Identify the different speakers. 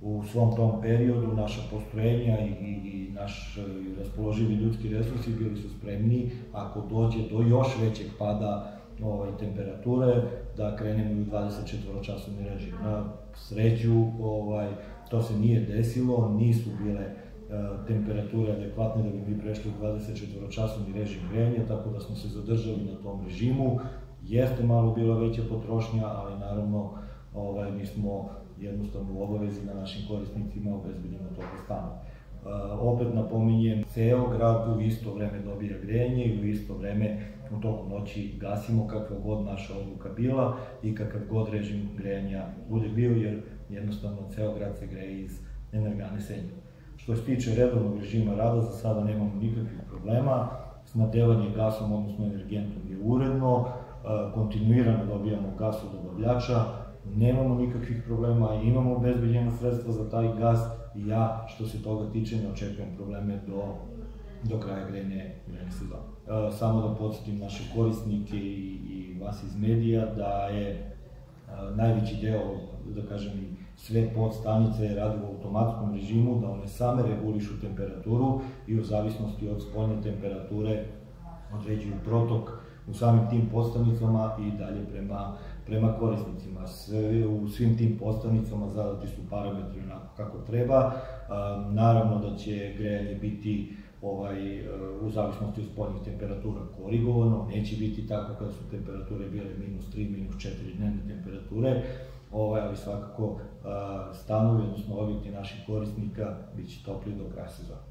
Speaker 1: u svom tom periodu naša postrojenja i naš raspoloživi ljudski resursi bili su spremni, ako dođe do još većeg pada temperature, da krenemo u 24-časovni režim. Na sreću, to se nije desilo, nisu bile temperature adekvatne da bi mi prešli u 24-časovni režim grejanja, tako da smo se zadržali na tom režimu. Jeste malo bila veća potrošnja, ali naravno mi smo jednostavno u obavezi na našim korisnicima obezbedimo toga stana. Opet napominjem, ceo grad u isto vreme dobija grejanje i u isto vreme u toku noći gasimo kakva god naša odluka bila i kakav god režim grejanja bude bio, jer jednostavno ceo grad se greje iz energane Senj. Što se tiče redovnog režima rada, za sada nemamo nikakvih problema, snabdevanje gasom, odnosno energentom je uredno, kontinuirano dobijamo gas od dobavljača, nemamo nikakvih problema, imamo obezbeđena sredstva za taj gas i ja, što se toga tiče, ne očekujem probleme do kraja grejne sezone. Samo da podsjetim naše korisnike i vas iz medija da je najveći deo, da kažem, sve podstanice rade u automatskom režimu, da one same regulišu temperaturu i u zavisnosti od spoljne temperature određuju protok u samim tim podstanicama i dalje prema korisnicima. U svim tim podstanicama zadati su parametri onako kako treba. Naravno da će grejanje biti u zavisnosti od spoljnih temperatura korigovano, neće biti tako kada su temperature bile -3, -4 dnevne temperature, ali svakako stanovi, odnosno objekti naših korisnika, bit će topli do kraja sezona.